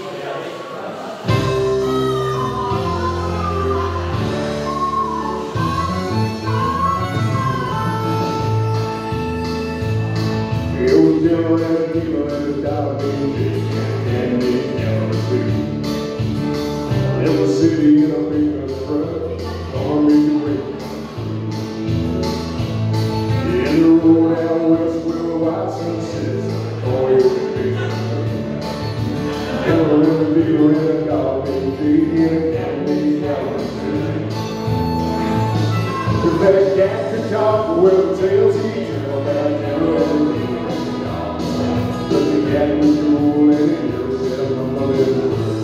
Della and Della and the Dollar and in the city in a big truck, gonna make it break. In the road out west where the white sunsets Hoyt Axton. Della and the Della and the Dollar and if that cat could talk, well, the tales he tell about Della and the but the cat was cool and he never said a little word.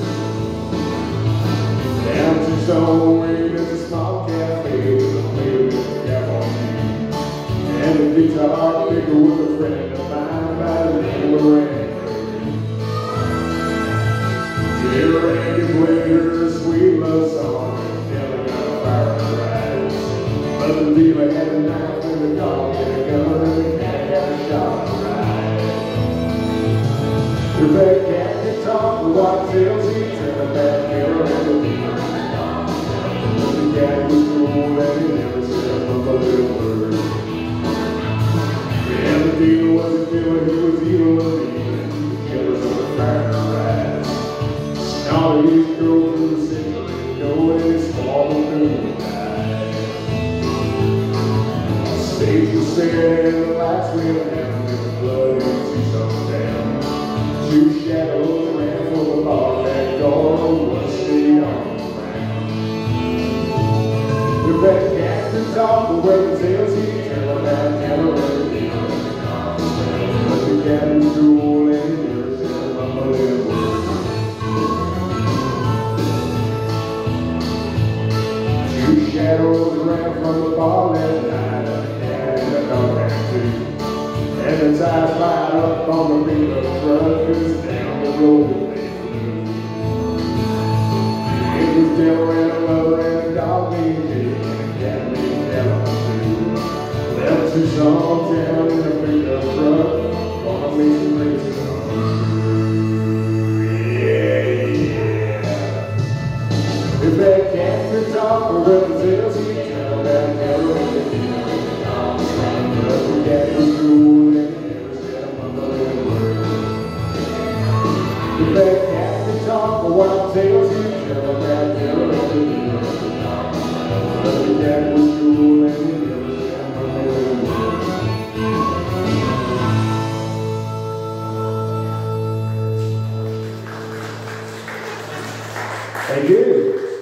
Down to Stone Way, there's a small cafe with a player with a cap on me. And a guitar picker with a friend of mine by the name of Randy. Yeah, Randy played her a sweet love song and Della got a fire in her eyes. But the dealer had a knife and the dog had a gun and the cat had a shot in her eyes. If that cat could talk, what tales he'd tell about Della and the Della. But the cat was cool and he never said a little word. And the Della was a killer, he was evil and evil. The killers on the fire in her eyes. Now he'd go through the city and go in his small balloon died. Stage was staring and the lights went down with the blood into some down. Two shadows ran for the bar back door, one stayed on the ground. If that cat could talk, well, the tales he'd tell about Della and the Della. But the cat was cool and he never said a little word. Two shadows ran from the bar that night, and the cat and the dog ran too. And the tires fired up on the pickup truck, cause down the road they flew. It was Della and a mother and a dog named Jake and a cat named Della too. Left to some town in a pickup truck, gonna make some racing on the road. Yeah. If that cat could talk, or well, the tales he'd tell about Della and the Della. But the cat was cool and he never said a little word. If that cat could talk, or what tales he'd tell about Della and the Della. But the cat was cool and he never said a little word. Thank you.